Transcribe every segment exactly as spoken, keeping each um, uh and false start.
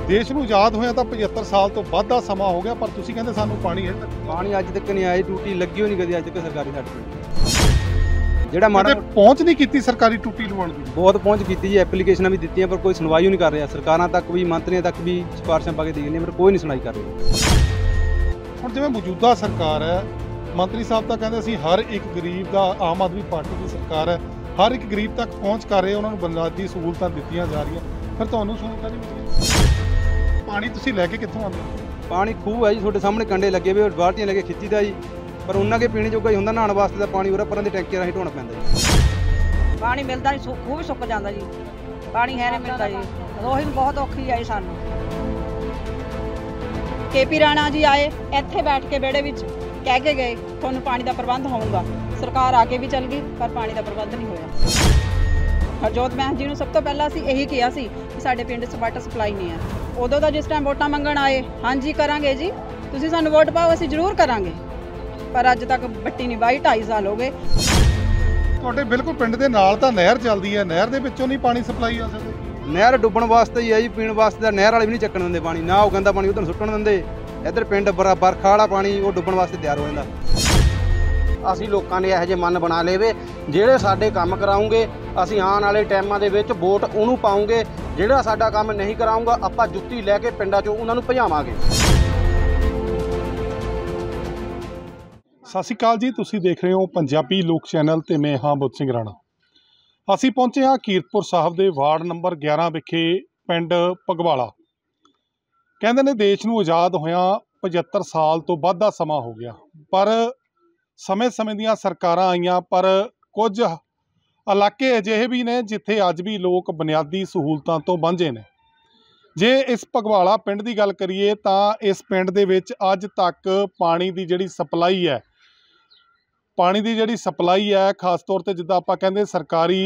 देश ਨੂੰ ਆਜ਼ਾਦ ਹੋਇਆ ਤਾਂ पचहत्तर ਸਾਲ ਤੋਂ ਵੱਧ ਦਾ ਸਮਾਂ ਹੋ ਗਿਆ, ਪਰ ਤੁਸੀਂ ਕਹਿੰਦੇ ਸਾਨੂੰ ਪਾਣੀ ਹਜੇ ਤੱਕ ਪਾਣੀ ਅੱਜ ਤੱਕ ਨਹੀਂ ਆਇਆ। ਟੂਟੀ ਲੱਗੀ ਹੋਈ ਨਹੀਂ ਕਦੀ ਅੱਜ ਤੱਕ ਸਰਕਾਰੀ ਸਾਡੇ ਪਿੰਡ। ਜਿਹੜਾ ਮਾੜਾ ਪਹੁੰਚ ਨਹੀਂ ਕੀਤੀ ਸਰਕਾਰੀ ਟੂਟੀ ਲਵਾਉਣ ਦੀ। ਬਹੁਤ ਪਹੁੰਚ ਕੀਤੀ ਜੀ, ਐਪਲੀਕੇਸ਼ਨਾਂ ਵੀ ਦਿੱਤੀਆਂ ਪਰ ਕੋਈ ਸੁਣਵਾਈ ਨਹੀਂ ਕਰ ਰਿਹਾ। ਸਰਕਾਰਾਂ ਤੱਕ ਵੀ, ਮੰਤਰੀਆਂ ਤੱਕ ਵੀ ਸਿਫਾਰਿਸ਼ਾਂ ਪਾ ਕੇ ਦੇ ਗਈਆਂ ਪਰ ਕੋਈ ਨਹੀਂ ਸੁਣਾਈ ਕਰ ਰਿਹਾ। ਹੁਣ ਜਿਵੇਂ ਮੌਜੂਦਾ ਸਰਕਾਰ ਹੈ, ਮੰਤਰੀ ਸਾਹਿਬ ਤਾਂ ਕਹਿੰਦੇ ਅਸੀਂ ਹਰ ਇੱਕ ਗਰੀਬ ਦਾ, ਆਮ ਆਦਮੀ ਪਾਰਟੀ ਦੀ ਸਰਕਾਰ ਹੈ, ਹਰ ਇੱਕ ਗਰੀਬ ਤੱਕ ਪਹੁੰਚ ਕਰ ਰਹੇ, ਉਹਨਾਂ ਨੂੰ ਬੁਨਿਆਦੀ ਸਹੂਲਤਾਂ ਦਿੱਤੀਆਂ ਜਾ ਰਹੀਆਂ, ਫਿਰ ਤੁਹਾਨੂੰ ਸਹੂਲਤਾਂ ਨਹੀਂ ਮਿਲੀਆਂ। ਪਾਣੀ ਤੁਸੀਂ ਲੈ ਕੇ ਕਿੱਥੋਂ ਆਉਂਦੇ ਹੋ? ਪਾਣੀ ਖੂਹ ਹੈ ਜੀ, ਤੁਹਾਡੇ ਸਾਹਮਣੇ ਕੰਡੇ ਲੱਗੇ ਹੋਏ, ਬਾਲਟੀਆਂ ਲੈ ਕੇ ਖਿੱਚੀਦਾ ਜੀ, ਪਰ ਉਹਨਾਂ ਕੇ ਪੀਣੇ ਜੋਗਾ ਹੀ ਹੁੰਦਾ। ਨਹਾਉਣ ਵਾਸਤੇ ਦਾ ਪਾਣੀ ਉਰਾਂ ਪਰਾਂ ਦੇ ਟੈਂਕੀਆਂ ਰਾਹੀਂ ਢੋਣਾ ਪੈਂਦਾ ਜੀ। ਪਾਣੀ ਮਿਲਦਾ ਨਹੀਂ, ਖੂਹ ਵੀ ਸੁੱਕ ਜਾਂਦਾ ਜੀ, ਪਾਣੀ ਹੈ ਨਹੀਂ ਮਿਲਦਾ ਜੀ। ਰੋਹਿਤ ਬਹੁਤ ਔਖੀ ਆਈ ਸਾਨੂੰ। ਕੇਪੀ ਰਾਣਾ ਜੀ ਆਏ, ਇੱਥੇ ਬੈਠ ਕੇ ਵਿਹੜੇ ਵਿੱਚ ਕਹਿ ਕੇ ਗਏ ਤੁਹਾਨੂੰ ਪਾਣੀ ਦਾ ਪ੍ਰਬੰਧ ਹੋਊਗਾ। ਸਰਕਾਰ ਆ ਕੇ ਵੀ ਚੱਲ ਗਈ ਪਰ ਪਾਣੀ ਦਾ ਪ੍ਰਬੰਧ ਨਹੀਂ ਹੋਇਆ। ਹਰਜੋਤ ਮਹਿਨ ਜੀ ਨੂੰ ਸਭ ਤੋਂ ਪਹਿਲਾਂ ਅਸੀਂ ਇਹੀ ਕਿਹਾ ਸੀ ਕਿ ਸਾਡੇ ਪਿੰਡ 'ਚ ਵਾਟਰ ਸਪਲਾਈ ਨਹੀਂ ਹੈ। ਉਦੋਂ ਦਾ ਜਿਸ ਟਾਈਮ ਵੋਟਾਂ ਮੰਗਣ ਆਏ, ਹਾਂਜੀ ਕਰਾਂਗੇ ਜੀ, ਤੁਸੀਂ ਸਾਨੂੰ ਵੋਟ ਪਾਓ, ਅਸੀਂ ਜ਼ਰੂਰ ਕਰਾਂਗੇ, ਪਰ ਅੱਜ ਤੱਕ ਬੱਟੀ ਨਹੀਂ ਬਾਈ। ਢਾਈ ਸਾਲ ਹੋ ਗਏ। ਤੁਹਾਡੇ ਬਿਲਕੁਲ ਪਿੰਡ ਦੇ ਨਾਲ ਤਾਂ ਨਹਿਰ ਚੱਲਦੀ ਹੈ, ਨਹਿਰ ਦੇ ਵਿੱਚੋਂ ਨਹੀਂ ਪਾਣੀ ਸਪਲਾਈ ਆ ਸਕਦੀ। ਨਹਿਰ ਡੁੱਬਣ ਵਾਸਤੇ ਹੀ ਹੈ ਜੀ, ਪੀਣ ਵਾਸਤੇ ਤਾਂ ਨਹਿਰ ਵਾਲੇ ਵੀ ਨਹੀਂ ਚੱਕਣ ਦਿੰਦੇ ਪਾਣੀ। ਨਾ ਉਹ ਗੰਦਾ ਪਾਣੀ ਉਧਰ ਸੁੱਟਣ ਦਿੰਦੇ, ਇੱਧਰ ਪਿੰਡ ਬਰਖਾ ਵਾਲਾ ਪਾਣੀ ਉਹ ਡੁੱਬਣ ਵਾਸਤੇ ਤਿਆਰ ਹੋ ਜਾਂਦਾ। ਅਸੀਂ ਲੋਕਾਂ ਨੇ ਇਹੋ ਜਿਹੇ ਮਨ ਬਣਾ ਲਏ, ਜਿਹੜੇ ਸਾਡੇ ਕੰਮ ਕਰਾਉਂਗੇ ਅਸੀਂ ਆਉਣ ਵਾਲੇ ਟਾਈਮਾਂ ਦੇ ਵਿੱਚ ਵੋਟ ਉਹਨੂੰ ਪਾਉਂਗੇ, ਜਿਹੜਾ ਸਾਡਾ ਕੰਮ ਨਹੀਂ ਕਰਾਊਗਾ ਆਪਾਂ ਜੁੱਤੀ ਲੈ ਕੇ ਪਿੰਡਾਂ 'ਚੋਂ ਉਹਨਾਂ ਨੂੰ ਭਜਾਵਾਂਗੇ। ਸਤਿ ਸ਼੍ਰੀ ਅਕਾਲ ਜੀ, ਤੁਸੀਂ ਦੇਖ ਰਹੇ ਹੋ ਪੰਜਾਬੀ ਲੋਕ ਚੈਨਲ ਤੇ ਮੈਂ ਹਾਂ ਬੁੱਧ ਸਿੰਘ ਰਾਣਾ। ਅਸੀਂ ਪਹੁੰਚੇ ਹਾਂ ਕੀਰਤਪੁਰ ਸਾਹਿਬ ਦੇ ਵਾਰਡ ਨੰਬਰ ਗਿਆਰਾਂ ਵਿਖੇ, ਪਿੰਡ ਭਗਵਾਲਾ। ਕਹਿੰਦੇ ਨੇ ਦੇਸ਼ ਨੂੰ ਆਜ਼ਾਦ ਹੋਇਆ ਪਚਹੱਤਰ ਸਾਲ ਤੋਂ ਵੱਧ ਦਾ ਸਮਾਂ ਹੋ ਗਿਆ, ਪਰ ਸਮੇਂ ਸਮੇਂ ਦੀਆਂ ਸਰਕਾਰਾਂ ਆਈਆਂ, ਪਰ ਕੁਝ ਇਲਾਕੇ ਅਜਿਹੇ ਵੀ ਨੇ ਜਿੱਥੇ ਅੱਜ ਵੀ ਲੋਕ ਬੁਨਿਆਦੀ ਸਹੂਲਤਾਂ ਤੋਂ ਵਾਂਝੇ ਨੇ। ਜੇ ਇਸ ਭਗਵਾਲਾ ਪਿੰਡ ਦੀ ਗੱਲ ਕਰੀਏ ਤਾਂ ਇਸ ਪਿੰਡ ਦੇ ਵਿੱਚ ਅੱਜ ਤੱਕ ਪਾਣੀ ਦੀ ਜਿਹੜੀ ਸਪਲਾਈ ਹੈ, ਪਾਣੀ ਦੀ ਜਿਹੜੀ ਸਪਲਾਈ ਹੈ ਖਾਸ ਤੌਰ 'ਤੇ ਜਿੱਦਾਂ ਆਪਾਂ ਕਹਿੰਦੇ ਸਰਕਾਰੀ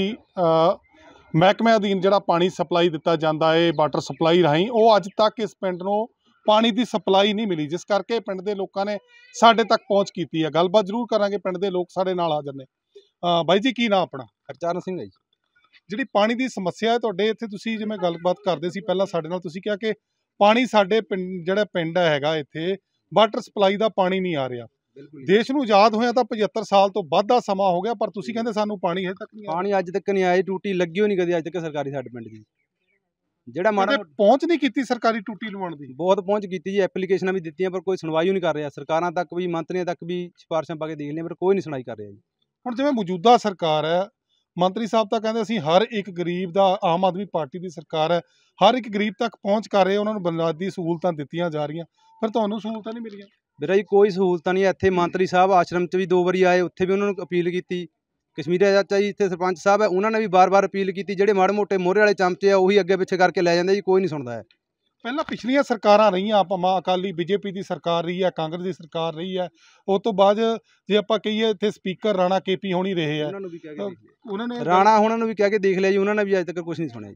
ਮਹਿਕਮੇ ਅਧੀਨ ਜਿਹੜਾ ਪਾਣੀ ਸਪਲਾਈ ਦਿੱਤਾ ਜਾਂਦਾ ਹੈ ਵਾਟਰ ਸਪਲਾਈ ਰਾਹੀਂ, ਉਹ ਅੱਜ ਤੱਕ ਇਸ ਪਿੰਡ ਨੂੰ ਪਾਣੀ ਦੀ ਸਪਲਾਈ ਨਹੀਂ ਮਿਲੀ, ਜਿਸ ਕਰਕੇ ਪਿੰਡ ਦੇ ਲੋਕਾਂ ਨੇ ਸਾਡੇ ਤੱਕ ਪਹੁੰਚ ਕੀਤੀ ਹੈ। ਗੱਲਬਾਤ ਜ਼ਰੂਰ ਕਰਾਂਗੇ, ਪਿੰਡ ਦੇ ਲੋਕ ਸਾਡੇ ਨਾਲ ਹਾਜ਼ਰ ਨੇ। ਬਾਈ ਜੀ, ਕੀ ਨਾਮ ਆਪਣਾ? ਹਰਚਰਨ ਸਿੰਘ ਹੈ ਜੀ। ਜਿਹੜੀ ਪਾਣੀ ਦੀ ਸਮੱਸਿਆ ਹੈ ਤੁਹਾਡੇ ਇੱਥੇ, ਤੁਸੀਂ ਜਿਵੇਂ ਗੱਲਬਾਤ ਕਰਦੇ ਸੀ ਪਹਿਲਾਂ ਸਾਡੇ ਨਾਲ, ਤੁਸੀਂ ਕਿਹਾ ਕਿ ਪਾਣੀ ਸਾਡੇ ਪਿੰਡ, ਜਿਹੜਾ ਪਿੰਡ ਹੈਗਾ ਇੱਥੇ ਵਾਟਰ ਸਪਲਾਈ ਦਾ ਪਾਣੀ ਨਹੀਂ ਆ ਰਿਹਾ। ਦੇਸ਼ ਨੂੰ ਆਜ਼ਾਦ ਹੋਇਆ ਤਾਂ ਪਚਹੱਤਰ ਸਾਲ ਤੋਂ ਵੱਧ ਦਾ ਸਮਾਂ ਹੋ ਗਿਆ, ਪਰ ਤੁਸੀਂ ਕਹਿੰਦੇ ਸਾਨੂੰ ਪਾਣੀ ਹਜੇ ਤੱਕ ਨਹੀਂ ਆਇਆ। ਪਾਣੀ ਅੱਜ ਤੱਕ ਨਹੀਂ ਆਇਆ। ਟੂਟੀ ਲੱਗੀ ਹੋਈ ਨਹੀਂ ਕਦੀ ਅੱਜ ਤੱਕ ਸਰਕਾਰੀ ਸਾਡੇ ਪਿੰਡ ਦੀ। ਜਿਹੜਾ ਮਾੜਾ ਪਹੁੰਚ ਨਹੀਂ ਕੀਤੀ ਸਰਕਾਰੀ ਟੂਟੀ ਲਵਾਉਣ ਦੀ। ਬਹੁਤ ਪਹੁੰਚ ਕੀਤੀ ਜੀ, ਐਪਲੀਕੇਸ਼ਨਾਂ ਵੀ ਦਿੱਤੀਆਂ ਪਰ ਕੋਈ ਸੁਣਵਾਈ ਨਹੀਂ ਕਰ ਰਿਹਾ। ਸਰਕਾਰਾਂ ਤੱਕ ਵੀ, ਮੰਤਰੀਆਂ ਤੱਕ ਵੀ ਸਿਫਾਰਿਸ਼ਾਂ ਪਾ ਕੇ ਦੇ ਗਈਆਂ ਪਰ ਕੋਈ ਨਹੀਂ ਸੁਣਾਈ ਕਰ ਰਿਹਾ ਜੀ। ਹੁਣ ਜਿਵੇਂ ਮੌਜੂਦਾ ਸਰਕਾਰ ਹੈ, ਮੰਤਰੀ ਸਾਹਿਬ ਤਾਂ ਕਹਿੰਦੇ ਅਸੀਂ ਹਰ ਇੱਕ ਗਰੀਬ ਦਾ, ਆਮ ਆਦਮੀ ਪਾਰਟੀ ਦੀ ਸਰਕਾਰ ਹੈ, ਹਰ ਇੱਕ ਗਰੀਬ ਤੱਕ ਪਹੁੰਚ ਕਰ ਰਹੇ, ਉਹਨਾਂ ਨੂੰ ਬੁਨਿਆਦੀ ਸਹੂਲਤਾਂ ਦਿੱਤੀਆਂ ਜਾ ਰਹੀਆਂ, ਪਰ ਤੁਹਾਨੂੰ ਸਹੂਲਤਾਂ ਨਹੀਂ ਮਿਲੀਆਂ। ਵੀਰਾ ਜੀ ਕੋਈ ਸਹੂਲਤਾਂ ਨਹੀਂ। ਇੱਥੇ ਮੰਤਰੀ ਸਾਹਿਬ ਆਸ਼ਰਮ 'ਚ ਵੀ ਦੋ ਵਾਰੀ ਆਏ, ਉੱਥੇ ਵੀ ਉਹਨਾਂ ਨੂੰ ਅਪੀਲ ਕੀਤੀ। ਕਸ਼ਮੀਰਾ ਚਾਚਾ ਜੀ ਇੱਥੇ ਸਰਪੰਚ ਸਾਹਿਬ ਹੈ, ਉਹਨਾਂ ਨੇ ਵੀ ਬਾਰ-ਬਾਰ ਅਪੀਲ ਕੀਤੀ। ਜਿਹੜੇ ਮਾੜੇ ਮੋਟੇ ਮੋਹਰੇ ਵਾਲੇ ਚਮਚੇ ਆ ਉਹੀ ਅੱਗੇ ਪਿੱਛੇ ਕਰਕੇ ਲੈ ਜਾਂਦੇ ਜੀ, ਕੋਈ ਨਹੀਂ ਸੁਣਦਾ ਹੈ। ਪਹਿਲਾਂ ਪਿਛਲੀਆਂ ਸਰਕਾਰਾਂ ਰਹੀਆਂ, ਭਾਵੇਂ ਅਕਾਲੀ ਬੀਜੇਪੀ ਦੀ ਸਰਕਾਰ ਰਹੀ ਹੈ, ਕਾਂਗਰਸ ਦੀ ਸਰਕਾਰ ਰਹੀ ਹੈ, ਉਸ ਤੋਂ ਬਾਅਦ ਜੇ ਆਪਾਂ ਕਹੀਏ ਇੱਥੇ ਸਪੀਕਰ ਰਾਣਾ ਕੇਪੀ ਹੋਣੀ ਰਹੇ ਆ, ਉਹਨਾਂ ਨੂੰ ਵੀ ਕਹਿ ਕੇ ਉਹਨਾਂ ਨੇ ਰਾਣਾ ਉਹਨਾਂ ਨੂੰ ਵੀ ਕਹਿ ਕੇ ਦੇਖ ਲਿਆ ਜੀ, ਉਹਨਾਂ ਨੇ ਵੀ ਅੱਜ ਤੱਕ ਕੁਝ ਨਹੀਂ ਸੁਣਿਆ ਜੀ।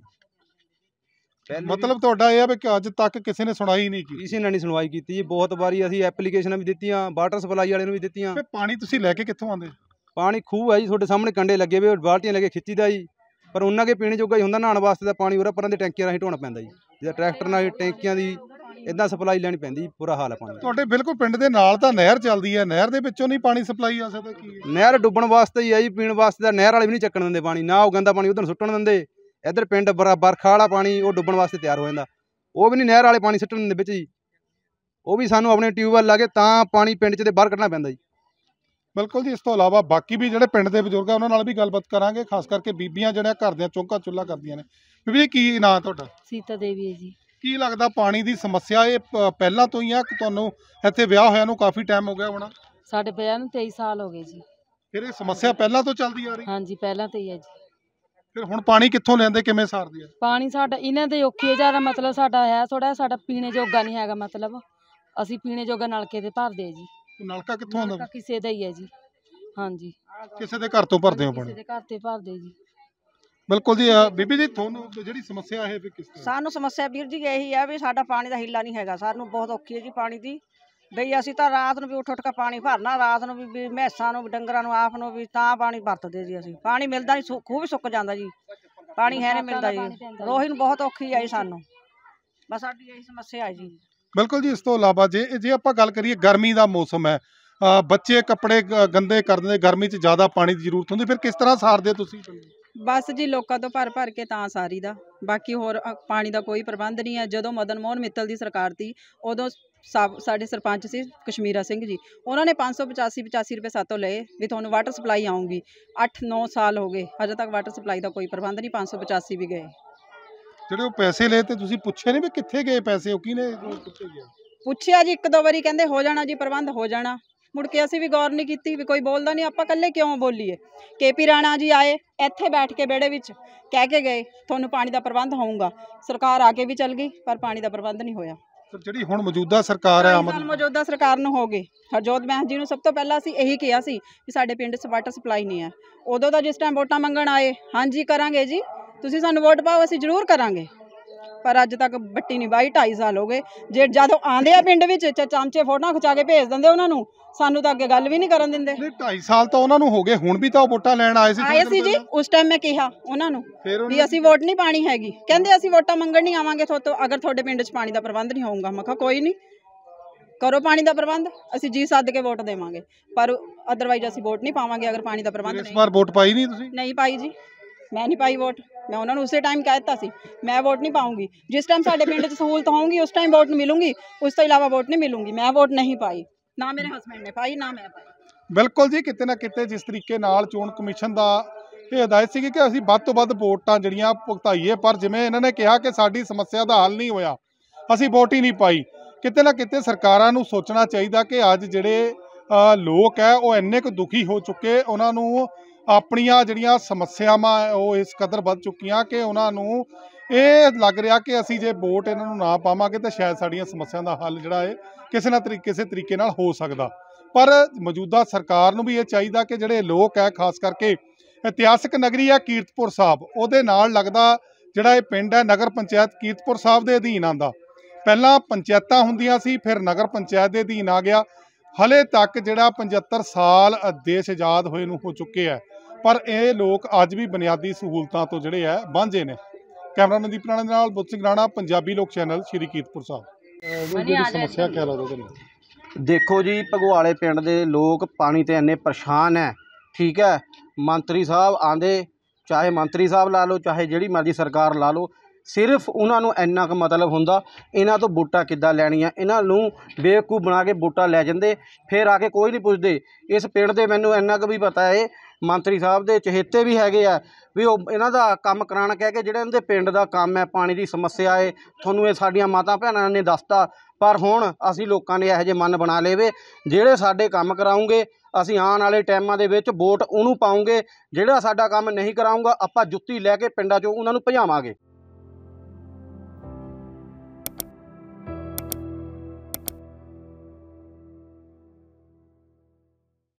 ਮਤਲਬ ਤੁਹਾਡਾ ਇਹ ਹੈ ਵੀ ਅੱਜ ਤੱਕ ਕਿਸੇ ਨੇ ਸੁਣਾਈ ਨਹੀਂ ਕੀਤੀ? ਕਿਸੇ ਨੇ ਨਹੀਂ ਸੁਣਵਾਈ ਕੀਤੀ ਜੀ। ਬਹੁਤ ਵਾਰੀ ਅਸੀਂ ਐਪਲੀਕੇਸ਼ਨਾਂ ਵੀ ਦਿੱਤੀਆਂ, ਵਾਟਰ ਸਪਲਾਈ ਵਾਲੇ ਨੂੰ ਵੀ ਦਿੱਤੀਆਂ। ਪਾਣੀ ਤੁਸੀਂ ਲੈ ਕੇ ਕਿੱਥੋਂ ਆਉਂਦੇ? ਪਾਣੀ ਖੂਹ ਹੈ ਜੀ, ਤੁਹਾਡੇ ਸਾਹਮਣੇ ਕੰਡੇ ਲੱਗੇ ਹੋਏ, ਬਾਲਟੀਆਂ ਲੈ ਕੇ ਖਿੱਚੀਦਾ ਜੀ, ਪਰ ਉਹਨਾਂ ਕੇ ਪੀਣੇ ਜੋਗਾ ਹੀ ਹੁੰਦਾ। ਨਹਾਉਣ ਵਾਸਤੇ ਦਾ ਪਾਣੀ ਉਰਾਂ ਪਰਾਂ ਦੇ ਟੈਂਕੀਆਂ ਰਾਹੀਂ ਢੋਣਾ ਪੈਂਦਾ ਜੀ। ਜਿੱਦਾਂ ਟਰੈਕਟਰ ਨਾਲ ਟੈਂਕੀਆਂ ਦੀ ਇੱਦਾਂ ਸਪਲਾਈ ਲੈਣੀ ਪੈਂਦੀ, ਬੁਰਾ ਹਾਲ ਹੈ ਪਾਣੀ। ਤੁਹਾਡੇ ਬਿਲਕੁਲ ਪਿੰਡ ਦੇ ਨਾਲ ਤਾਂ ਨਹਿਰ ਚੱਲਦੀ ਹੈ, ਨਹਿਰ ਦੇ ਵਿੱਚੋਂ ਨਹੀਂ ਪਾਣੀ ਸਪਲਾਈ ਆ ਸਕਦਾ? ਕੀ ਨਹਿਰ ਡੁੱਬਣ ਵਾਸਤੇ ਹੀ ਹੈ ਜੀ, ਪੀਣ ਵਾਸਤੇ ਤਾਂ ਨਹਿਰ ਵਾਲੇ ਵੀ ਨਹੀਂ ਚੱਕਣ ਦਿੰਦੇ ਪਾਣੀ। ਨਾ ਉਹ ਗੰਦਾ ਪਾਣੀ ਉਧਰ ਸੁੱਟਣ ਦਿੰਦੇ, ਇੱਧਰ ਪਿੰਡ ਬਰਖਾ ਵਾਲਾ ਪਾਣੀ ਉਹ ਡੁੱਬਣ ਵਾਸਤੇ ਤਿਆਰ ਹੋ ਜਾਂਦਾ, ਉਹ ਵੀ ਨਹੀਂ ਨਹਿਰ ਵਾਲੇ ਪਾਣੀ ਸੁੱਟਣ ਦਿੰਦੇ ਵਿੱਚ ਜੀ। ਉਹ ਵੀ ਸਾਨੂੰ ਆਪਣੇ ਟਿਊਬਵੈੱਲ ਲਾ ਕੇ ਤਾਂ ਪਾਣੀ ਪਿੰਡ 'ਚ ਦੇ ਬਾਹਰ ਕੱਢਣਾ ਪੈਂਦਾ ਜੀ। ਬਿਲਕੁਲ ਜੀ। ਇਸ ਤੋਂ ਇਲਾਵਾ ਬਾਕੀ ਵੀ ਜਿਹੜੇ ਪਿੰਡ ਦੇ ਬਜ਼ੁਰਗ ਆ ਉਹਨਾਂ ਨਾਲ ਵੀ ਗੱਲਬਾਤ ਕਰਾਂਗੇ, ਖਾਸ ਕਰਕੇ ਬੀਬੀਆਂ ਜਿਹੜੀਆਂ ਘਰ ਦੀਆਂ ਚੌਂਕਾ ਚੁੱਲ੍ਹਾ ਕਰਦੀਆਂ ਨੇ। ਬੀਬੀ ਜੀ, ਕੀ ਨਾਂ ਤੁਹਾਡਾ? ਸੀਤਾ ਦੇਵੀ ਹੈ ਜੀ। ਕੀ ਲੱਗਦਾ ਪਾਣੀ ਦੀ ਸਮੱਸਿਆ ਇਹ ਪਹਿਲਾਂ ਤੋਂ ਹੀ ਆ ਕਿ ਤੁਹਾਨੂੰ ਇੱਥੇ ਵਿਆਹ ਹੋਇਆ ਨੂੰ ਕਾਫੀ ਟਾਈਮ ਹੋ ਗਿਆ ਹੋਣਾ? ਸਾਡੇ ਵਿਆਹ ਨੂੰ ਤੇਈ ਸਾਲ ਹੋ ਗਏ ਜੀ। ਫਿਰ ਇਹ ਸਮੱਸਿਆ ਪਹਿਲਾਂ ਤੋਂ ਚੱਲਦੀ ਆ ਰਹੀ? ਹਾਂਜੀ, ਪਹਿਲਾਂ ਤੋਂ ਹੀ ਹੈ ਜੀ। ਫਿਰ ਹੁਣ ਪਾਣੀ ਕਿੱਥੋਂ ਲੈਂਦੇ, ਕਿਵੇਂ ਸਾਰਦੇ ਆ? ਪਾਣੀ ਸਾਡਾ ਇਹਨਾਂ ਦੇ ਔਖੀ ਹੈ ਜ਼ਿਆਦਾ, ਮਤਲਬ ਸਾਡਾ ਹੈ ਥੋੜਾ, ਸਾਡਾ ਪੀਣੇ ਜੋਗਾ ਨਹੀਂ ਹੈਗਾ, ਮਤਲਬ ਅਸੀਂ ਪੀਣੇ ਜੋਗਾ ਨਲਕੇ ਤੇ ਭਰਦੇ ਜੀ। ਨਲਕਾ ਕਿੱਥੋਂ ਆਉਂਦਾ? ਕਿਸੇ ਦਾ ਹੀ ਹੈ ਜੀ। ਹਾਂਜੀ, ਕਿਸੇ ਦੇ ਘਰ ਤੋਂ ਭਰਦੇ ਹੋ ਪਾਣੀ? ਕਿਸੇ ਦੇ ਘਰ ਤੇ ਭਰਦੇ ਜੀ। ਬਿਲਕੁਲ ਜੀ। ਬੀਬੀ ਜੀ, ਤੁਹਾਨੂੰ ਜਿਹੜੀ ਸਮੱਸਿਆ ਹੈ ਕਿਸ ਤਰ੍ਹਾਂ? ਸਾਨੂੰ ਸਮੱਸਿਆ ਵੀਰ ਜੀ ਇਹੀ ਹੈ ਵੀ ਸਾਡਾ ਪਾਣੀ ਦਾ ਹਿੱਲਾ ਨਹੀਂ ਹੈਗਾ, ਸਾਨੂੰ ਬਹੁਤ ਔਖੀ ਹੈ ਜੀ ਪਾਣੀ ਦੀ। ਬਈ ਅਸੀਂ ਤਾਂ ਰਾਤ ਨੂੰ ਵੀ ਉੱਠ ਉੱਠ ਕੇ ਪਾਣੀ ਭਰਨਾ, ਰਾਤ ਨੂੰ ਵੀ ਮੈਸਾਂ ਨੂੰ ਵੀ, ਡੰਗਰਾਂ ਨੂੰ, ਆਪ ਨੂੰ ਵੀ ਤਾਂ ਪਾਣੀ ਵਰਤਦੇ ਜੀ ਅਸੀਂ। ਪਾਣੀ ਮਿਲਦਾ ਨਹੀਂ, ਖੂਹ ਵੀ ਸੁੱਕ ਜਾਂਦਾ ਜੀ, ਪਾਣੀ ਹੈ ਨਹੀਂ ਮਿਲਦਾ ਜੀ। ਰੋਹਿਤ ਨੂੰ ਬਹੁਤ ਔਖੀ ਆਈ ਸਾਨੂੰ। ਬਸ ਸਾਡੀ ਇਹੀ ਸਮੱਸਿਆ ਹੈ ਜੀ। ਬਿਲਕੁਲ ਜੀ। ਇਸ ਤੋਂ ਇਲਾਵਾ ਜੇ ਜੇ ਆਪਾਂ ਗੱਲ ਕਰੀਏ, ਗਰਮੀ ਦਾ ਮੌਸਮ ਹੈ, ਅ, ਬੱਚੇ ਕੱਪੜੇ ਗ- ਗੰਦੇ ਕਰਦੇ, ਗਰਮੀ 'ਚ ਜ਼ਿਆਦਾ ਪਾਣੀ ਦੀ ਜ਼ਰੂਰਤ ਹੁੰਦੀ, ਫਿਰ ਕਿਸ ਤਰ੍ਹਾਂ ਸਾਰਦੇ ਤੁਸੀਂ? ਬਸ ਜੀ ਲੋਕਾਂ ਤੋਂ ਭਰ ਭਰ ਕੇ ਤਾਂ ਸਾਰੀ ਦਾ, ਬਾਕੀ ਹੋਰ ਅ, ਪਾਣੀ ਦਾ ਕੋਈ ਪ੍ਰਬੰਧ ਨਹੀਂ ਹੈ। ਜਦੋਂ ਮਦਨ ਮੋਹਨ ਮਿੱਤਲ ਦੀ ਸਰਕਾਰ ਸੀ, ਉਦੋਂ ਸਾ- ਸਾਡੇ ਸਰਪੰਚ ਸੀ ਕਸ਼ਮੀਰਾ ਸਿੰਘ ਜੀ, ਉਹਨਾਂ ਨੇ ਪੰਜ ਸੌ ਪਚਾਸੀ ਪਚਾਸੀ ਰੁਪਏ ਸਾਤੋਂ ਲਏ ਵੀ ਤੁਹਾਨੂੰ ਵਾਟਰ ਸਪਲਾਈ ਆਊਗੀ। ਅੱਠ ਨੌ ਸਾਲ ਹੋ ਗਏ, ਹਜੇ ਤੱਕ ਵਾਟਰ ਸਪਲਾਈ ਦਾ ਕੋਈ ਪ੍ਰਬੰਧ ਨਹੀਂ। ਪੰਜ ਸੌ ਪਚਾਸੀ ਵੀ ਗਏ। ਜਿਹੜੇ ਉਹ ਪੈਸੇ ਲਏ ਤੇ ਤੁਸੀਂ ਪੁੱਛੇ ਨਹੀਂ ਵੀ ਕਿੱਥੇ ਗਏ ਪੈਸੇ, ਉਹ ਕਿਹਨੇ ਕਿੱਥੇ ਗਿਆ? ਪੁੱਛਿਆ ਜੀ ਇੱਕ ਦੋ ਵਾਰੀ, ਕਹਿੰਦੇ ਹੋ ਜਾਣਾ ਜੀ ਪ੍ਰਬੰਧ, ਹੋ ਜਾਣਾ। ਮੁੜ ਕੇ ਅਸੀਂ ਵੀ ਗੌਰ ਨਹੀਂ ਕੀਤੀ, ਵੀ ਕੋਈ ਬੋਲਦਾ ਨਹੀਂ, ਆਪਾਂ ਇਕੱਲੇ ਕਿਉਂ ਬੋਲੀਏ। ਕੇਪੀ ਰਾਣਾ ਜੀ ਆਏ, ਇੱਥੇ ਬੈਠ ਕੇ ਵਿਹੜੇ ਵਿੱਚ ਕਹਿ ਕੇ ਗਏ ਤੁਹਾਨੂੰ ਪਾਣੀ ਦਾ ਪ੍ਰਬੰਧ ਹੋਊਗਾ। ਸਰਕਾਰ ਆ ਕੇ ਵੀ ਚੱਲ ਗਈ, ਪਰ ਪਾਣੀ ਦਾ ਪ੍ਰਬੰਧ ਨਹੀਂ ਹੋਇਆ। ਸਰ, ਜਿਹੜੀ ਹੁਣ ਮੌਜੂਦਾ ਸਰਕਾਰ ਹੈ, ਢਾਈ ਸਾਲ ਮੌਜੂਦਾ ਸਰਕਾਰ ਨੂੰ ਹੋ ਗਏ। ਹਰਜੋਤ ਬੈਂਸ ਜੀ ਨੂੰ ਸਭ ਤੋਂ ਪਹਿਲਾਂ ਅਸੀਂ ਇਹੀ ਕਿਹਾ ਸੀ ਵੀ ਸਾਡੇ ਪਿੰਡ 'ਚ ਵਾਟਰ ਸਪਲਾਈ ਨਹੀਂ ਹੈ। ਉਦੋਂ ਦਾ ਜਿਸ ਟਾਈਮ ਵੋਟਾਂ ਮੰਗਣ ਆਏ, ਹਾਂਜੀ ਕਰਾਂਗੇ ਜੀ, ਤੁਸੀਂ ਸਾਨੂੰ ਵੋਟ ਪਾਓ, ਅਸੀਂ ਜ਼ਰੂਰ ਕਰਾਂਗੇ। ਪਰ ਅੱਜ ਤੱਕ ਬੱਟੀ ਨਹੀਂ ਬਾਈ। ਢਾਈ ਸਾਲ ਹੋ ਗਏ। ਜੇ ਜਦੋਂ ਆਉਂਦੇ ਆ ਪਿੰਡ ਵਿੱਚ ਚ ਚਮਚੇ ਫੋਟੋਆਂ ਖਿਚਾ ਕੇ ਭੇਜ ਦਿੰਦੇ ਉਹਨਾਂ ਨੂੰ, ਸਾਨੂੰ ਤਾਂ ਅੱਗੇ ਗੱਲ ਵੀ ਨਹੀਂ ਕਰਨ ਦਿੰਦੇ। ਨਹੀਂ, ਢਾਈ ਸਾਲ ਤਾਂ ਉਹਨਾਂ ਨੂੰ ਹੋ ਗਏ, ਹੁਣ ਵੀ ਤਾਂ ਉਹ ਵੋਟਾਂ ਲੈਣ ਆਏ ਸੀ। ਆਏ ਸੀ ਜੀ, ਉਸ ਟਾਈਮ ਮੈਂ ਕਿਹਾ ਉਹਨਾਂ ਨੂੰ ਫਿਰ ਉਹਨਾਂ ਵੀ ਅਸੀਂ ਵੋਟ ਨਹੀਂ ਪਾਣੀ ਹੈਗੀ। ਕਹਿੰਦੇ ਅਸੀਂ ਵੋਟਾਂ ਮੰਗਣ ਨਹੀਂ ਆਵਾਂਗੇ ਤੁਹਾਤੋਂ ਅਗਰ ਤੁਹਾਡੇ ਪਿੰਡ 'ਚ ਪਾਣੀ ਦਾ ਪ੍ਰਬੰਧ ਨਹੀਂ ਹੋਊਗਾ। ਮੈਂ ਕਿਹਾ ਕੋਈ ਨਹੀਂ, ਕਰੋ ਪਾਣੀ ਦਾ ਪ੍ਰਬੰਧ, ਅਸੀਂ ਜੀ ਸੱਦ ਕੇ ਵੋਟ ਦੇਵਾਂਗੇ, ਪਰ ਅਦਰਵਾਈਜ਼ ਅਸੀਂ ਵੋਟ ਨਹੀਂ ਪਾਵਾਂਗੇ ਅਗਰ ਪਾਣੀ ਦਾ ਪ੍ਰਬੰਧ ਇਸ ਨਹੀਂ। ਵਾਰ ਵੋਟ ਪਾਈ ਨਹੀਂ ਤੁਸੀਂ? ਨਹੀਂ ਪਾਈ ਜੀ, ਮੈਂ ਨਹੀਂ ਪਾਈ ਵੋਟ। ਮੈਂ ਉਹਨਾਂ ਨੂੰ ਉਸੇ ਟਾਈਮ ਕਹਿ ਦਿੱਤਾ ਸੀ ਮੈਂ ਵੋਟ ਨਹੀਂ ਪਾਉਂਗੀ। ਜਿਸ ਟਾਈਮ ਸਾਡੇ ਪਿੰਡ 'ਚ ਸਹੂਲਤ ਹੋਊਗੀ ਉਸ ਟਾਈਮ ਵੋਟ ਮਿਲੂਗੀ, ਉਸ ਤੋਂ ਇਲਾਵਾ ਵੋਟ ਨਹੀਂ ਮਿਲੂਗੀ। ਮੈਂ ਵੋਟ ਨਹੀਂ ਪਾਈ, ਨਾ ਮੇਰੇ ਹਸਬੈਂਡ ਨੇ ਪਾਈ, ਨਾ ਮੈਂ ਪਾਈ। ਬਿਲਕੁਲ ਜੀ। ਕਿਤੇ ਨਾ ਕਿਤੇ ਜਿਸ ਤਰੀਕੇ ਨਾਲ ਚੋਣ ਕਮਿਸ਼ਨ ਦਾ ਇਹ ਹਦਾਇਤ ਸੀ ਕਿ ਅਸੀਂ ਵੱਧ ਤੋਂ ਵੱਧ ਵੋਟਾਂ ਜਿਹੜੀਆਂ ਭੁਗਤਾਈਏ, ਪਰ ਜਿਵੇਂ ਇਹਨਾਂ ਨੇ ਕਿਹਾ ਕਿ ਸਾਡੀ ਸਮੱਸਿਆ ਦਾ ਹੱਲ ਨਹੀਂ ਹੋਇਆ, ਅਸੀਂ ਵੋਟ ਹੀ ਨਹੀਂ ਪਾਈ। ਕਿਤੇ ਨਾ ਕਿਤੇ ਸਰਕਾਰਾਂ ਨੂੰ ਸੋਚਣਾ ਚਾਹੀਦਾ ਕਿ ਅੱਜ ਜਿਹੜੇ ਅ, ਲੋਕ ਹੈ ਉਹ ਇੰਨੇ ਕੁ ਦੁਖੀ ਹੋ ਚੁੱਕੇ, ਉਹਨਾਂ ਨੂੰ ਆਪਣੀਆਂ ਜਿਹੜੀਆਂ ਸਮੱਸਿਆਵਾਂ ਉਹ ਇਸ ਕਦਰ ਵੱਧ ਚੁੱਕੀਆਂ ਕਿ ਉਹਨਾਂ ਨੂੰ ਇਹ ਲੱਗ ਰਿਹਾ ਕਿ ਅਸੀਂ ਜੇ ਵੋਟ ਇਹਨਾਂ ਨੂੰ ਨਾ ਪਾਵਾਂਗੇ ਤਾਂ ਸ਼ਾਇਦ ਸਾਡੀਆਂ ਸਮੱਸਿਆਵਾਂ ਦਾ ਹੱਲ ਜਿਹੜਾ ਹੈ ਕਿਸੇ ਨਾ ਤਰੀਕੇ ਕਿਸੇ ਤਰੀਕੇ ਨਾਲ ਹੋ ਸਕਦਾ। ਪਰ ਮੌਜੂਦਾ ਸਰਕਾਰ ਨੂੰ ਵੀ ਇਹ ਚਾਹੀਦਾ ਕਿ ਜਿਹੜੇ ਲੋਕ ਹੈ, ਖਾਸ ਕਰਕੇ ਇਤਿਹਾਸਕ ਨਗਰੀ ਹੈ ਕੀਰਤਪੁਰ ਸਾਹਿਬ, ਉਹਦੇ ਨਾਲ ਲੱਗਦਾ ਜਿਹੜਾ ਇਹ ਪਿੰਡ ਹੈ ਨਗਰ ਪੰਚਾਇਤ ਕੀਰਤਪੁਰ ਸਾਹਿਬ ਦੇ ਅਧੀਨ ਆਉਂਦਾ। ਪਹਿਲਾਂ ਪੰਚਾਇਤਾਂ ਹੁੰਦੀਆਂ ਸੀ, ਫਿਰ ਨਗਰ ਪੰਚਾਇਤ ਦੇ ਅਧੀਨ ਆ ਗਿਆ। ਹਲੇ ਤੱਕ ਜਿਹੜਾ ਪਚੱਤਰ ਸਾਲ ਦੇਸ਼ ਆਜ਼ਾਦ ਹੋਏ ਨੂੰ ਹੋ ਚੁੱਕੇ ਹੈ, ਪਰ ਇਹ ਲੋਕ ਅੱਜ ਵੀ ਬੁਨਿਆਦੀ ਸਹੂਲਤਾਂ ਤੋਂ ਜਿਹੜੇ ਹੈ ਵਾਂਝੇ ਨੇ। ਕੈਮਰਾਮੈਨ ਦੀਪ ਰਾਣਾ ਦੇ ਨਾਲ ਬੁੱਧ ਸਿੰਘ ਰਾਣਾ, ਪੰਜਾਬੀ ਲੋਕ ਚੈਨਲ, ਸ਼੍ਰੀ ਕੀਰਤਪੁਰ ਸਾਹਿਬ। ਜਿਹੜੀ ਸਮੱਸਿਆ ਕਿਆ ਲੱਗਦਾ ਤੁਹਾਨੂੰ? ਦੇਖੋ ਜੀ, ਭਗਵਾਲੇ ਪਿੰਡ ਦੇ ਲੋਕ ਪਾਣੀ ਤੇ ਇੰਨੇ ਪਰੇਸ਼ਾਨ ਹੈ। ਠੀਕ ਹੈ, ਮੰਤਰੀ ਸਾਹਿਬ ਆਂਦੇ, ਚਾਹੇ ਮੰਤਰੀ ਸਾਹਿਬ ਲਾ ਲਓ, ਚਾਹੇ ਜਿਹੜੀ ਮਰਜ਼ੀ ਸਰਕਾਰ ਲਾ ਲਓ, ਸਿਰਫ ਉਹਨਾਂ ਨੂੰ ਇੰਨਾ ਕੁ ਮਤਲਬ ਹੁੰਦਾ ਇਹਨਾਂ ਤੋਂ ਵੋਟਾਂ ਕਿੱਦਾਂ ਲੈਣੀਆਂ। ਇਹਨਾਂ ਨੂੰ ਬੇਵਕੂਫ ਬਣਾ ਕੇ ਵੋਟਾਂ ਲੈ ਜਾਂਦੇ, ਫਿਰ ਆ ਕੇ ਕੋਈ ਨਹੀਂ ਪੁੱਛਦੇ। ਇਸ ਪਿੰਡ ਦੇ ਮੈਨੂੰ ਇੰਨਾ ਕੁ ਵੀ ਪਤਾ ਹੈ, ਮੰਤਰੀ ਸਾਹਿਬ ਦੇ ਚਹੇਤੇ ਵੀ ਹੈਗੇ ਆ ਵੀ ਉਹ ਇਹਨਾਂ ਦਾ ਕੰਮ ਕਰਾਉਣ ਕਹਿ ਕੇ, ਜਿਹੜੇ ਇਹਨਾਂ ਦੇ ਪਿੰਡ ਦਾ ਕੰਮ ਹੈ, ਪਾਣੀ ਦੀ ਸਮੱਸਿਆ ਹੈ, ਤੁਹਾਨੂੰ ਇਹ ਸਾਡੀਆਂ ਮਾਤਾ ਭੈਣਾਂ ਨੇ ਦੱਸਤਾ। ਪਰ ਹੁਣ ਅਸੀਂ ਲੋਕਾਂ ਨੇ ਇਹੋ ਜਿਹੇ ਮਨ ਬਣਾ ਲਏ ਵੇ, ਜਿਹੜੇ ਸਾਡੇ ਕੰਮ ਕਰਾਉਂਗੇ ਅਸੀਂ ਆਉਣ ਵਾਲੇ ਟਾਈਮਾਂ ਦੇ ਵਿੱਚ ਵੋਟ ਉਹਨੂੰ ਪਾਉਂਗੇ, ਜਿਹੜਾ ਸਾਡਾ ਕੰਮ ਨਹੀਂ ਕਰਾਊਗਾ ਆਪਾਂ ਜੁੱਤੀ ਲੈ ਕੇ ਪਿੰਡਾਂ 'ਚੋਂ ਉਹਨਾਂ ਨੂੰ ਭਜਾਵਾਂਗੇ।